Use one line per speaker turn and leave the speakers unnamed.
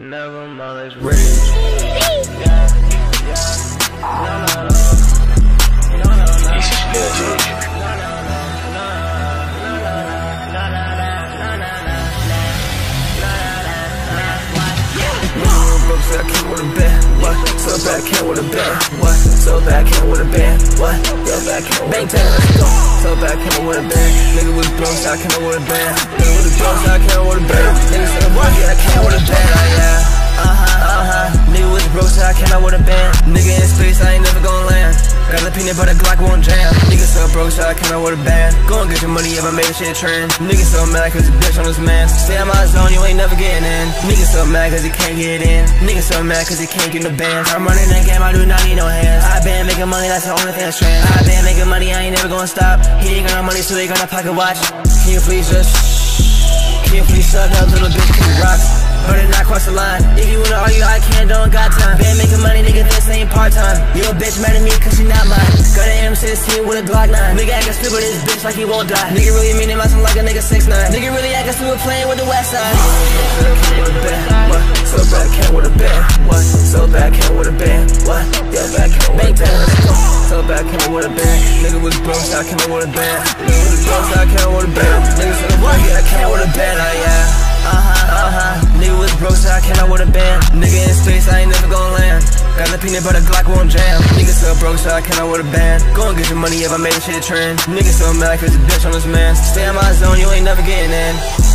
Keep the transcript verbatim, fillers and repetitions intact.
Never mind, it's rich. Yeah, yeah. No, no, no. No, no, no.
This is legend.
So I came with a band, what? So bad, came with a band, what? So bad, came with a band, what? So bad, came with a band, let's go. So bad, came with a band, nigga was broke, so I came with a band. Nigga was broke, so I came with a band. Nigga said, what? Yeah, I came with a band, oh yeah. Uh-huh, uh-huh. Nigga was broke, so I came out with a band. Nigga in space, I ain't never gonna land. Got a peanut butter Glock won't jam. Nigga so broke, so I came out with a band. Go and get your money if I made a shit trend. Nigga so mad cause a bitch on his man. Stay in my zone, you ain't never getting in. Nigga so mad cause he can't get in. Nigga so mad cause he can't get no bands. I'm running that game, I do not need no hands. I been making money, that's the only thing that's trend. I been making money, I ain't never gonna stop. He ain't got no money, so he gonna pocket watch. Can you please just Can you please shut up, little bitch, can you rock? Better not cross the line. If you wanna argue, I can't, don't got time. Been making money, nigga, this ain't part-time. You a bitch mad at me cause she not mine. Got an M sixteen with a Glock nine. Nigga actin' stupid, this bitch like he won't die. Nigga really mean it, like a nigga six nine. Nigga really actin' stupid, playing with the west side. So bad, came with a band, what? So bad, came with a band, what? Yeah, bad, came with a band, let's go. So bad, came with a band. Nigga was broke, so I came with a band. Nigga was broke, so I came with a band. Nigga said, what? Yeah, I came with a band, oh yeah. Uh-huh, uh-huh. Nigga was broke, so I came out with a band. Nigga in space, I ain't never gonna land. Got a peanut butter Glock won't jam. Nigga so broke, so I came out with a band. Go and get your money if I made a shit trend. Nigga so mad cause a bitch on his man. Stay in my zone, you ain't never getting in.